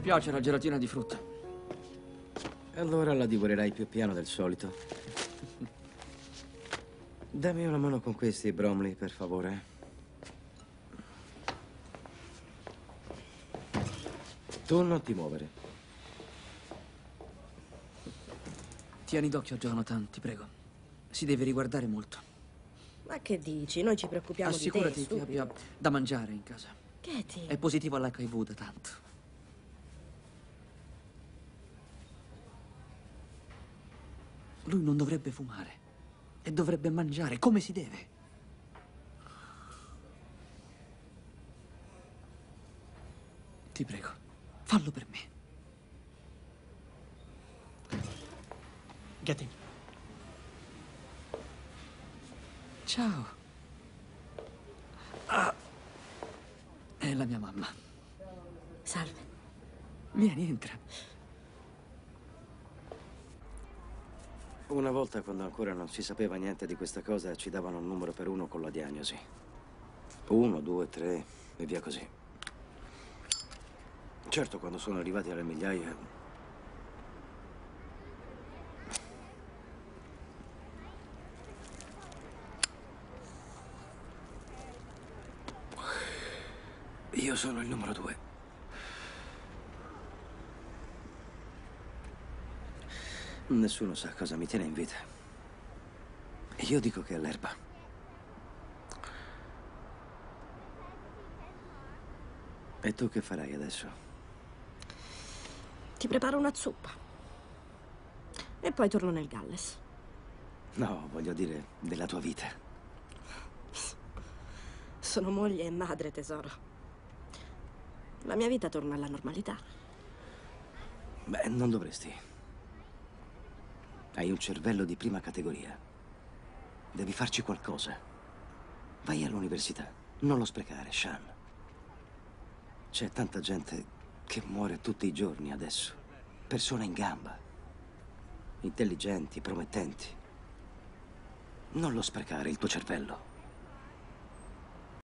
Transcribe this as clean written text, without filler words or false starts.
piace la gelatina di frutta. Allora la divorerai più piano del solito. Dammi una mano con questi, Bromley, per favore. Tu non ti muovere. Tieni d'occhio Jonathan, ti prego. Si deve riguardare molto. Ma che dici? Noi ci preoccupiamo di te, Assicurati che stupido. abbia da mangiare in casa. Katie. È positivo all'HIV da tanto. Lui non dovrebbe fumare e dovrebbe mangiare come si deve. Ti prego, fallo per me. Get in. Ciao. Ah. È la mia mamma. Salve. Vieni, entra. Una volta, quando ancora non si sapeva niente di questa cosa, ci davano un numero per uno con la diagnosi. 1, 2, 3 e via così. Certo, quando sono arrivati alle migliaia... Io sono il numero 2. Nessuno sa cosa mi tiene in vita. Io dico che è l'erba. E tu che farai adesso? Ti preparo una zuppa. E poi torno nel Galles. No, voglio dire, della tua vita. Sono moglie e madre, tesoro. La mia vita torna alla normalità. Beh, non dovresti. Hai un cervello di prima categoria. Devi farci qualcosa. Vai all'università. Non lo sprecare, Sean. C'è tanta gente che muore tutti i giorni adesso. Persone in gamba. Intelligenti, promettenti. Non lo sprecare il tuo cervello.